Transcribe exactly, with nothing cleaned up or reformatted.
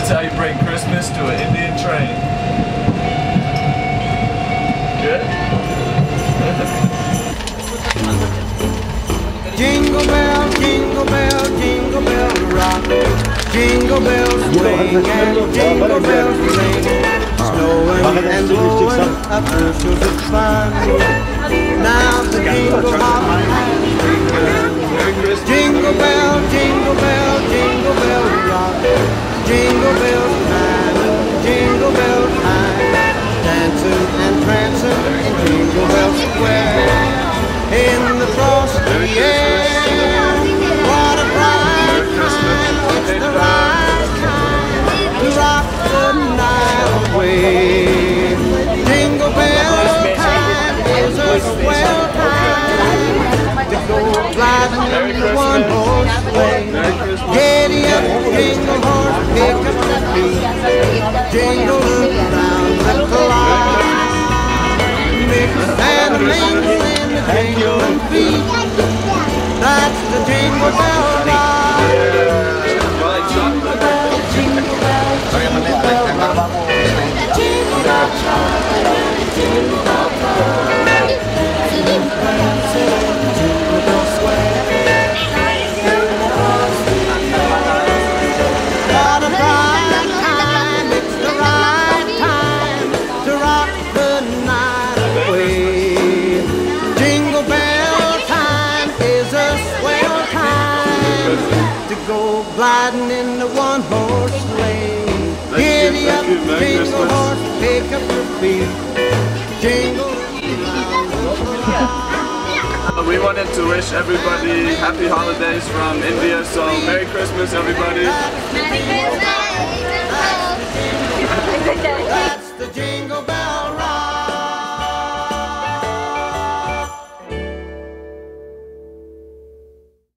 is how you bring Christmas to an Indian train. Good? Jingle bell, jingle bell, jingle bell rock. Jingle bells swing and jingle bells ring. Snowing and blowing up bushels of fun. Now the jingle hop has begun. Jingle bell, jingle bell, jingle bell rock. Jingle bells time and jingle bell time. Dancing and prancing in Jingle Bell Square. In the frosty air, what a bright time, it's the right time to rock the night away. Jingle bell time is a swell time to go gliding in the one-horse sleigh. Giddy up, jingle horse, pick up the beat, jingle around the clock. Mix and mingle in the jingling beat. That's the Jingle Bell Rock. Jingle bell, jingle bell, jingle bell rock. Jingle bell chime, jingle bell time. Jingle bell sing, jingle bell sway. What a bright time, it's the right time to rock the night away. Jingle bell time is a swell time to go gliding in the one-horse sleigh. Giddy up, jingle horse, pick up your feet, jingle around the clock. We wanted to wish everybody happy holidays from India, so Merry Christmas everybody.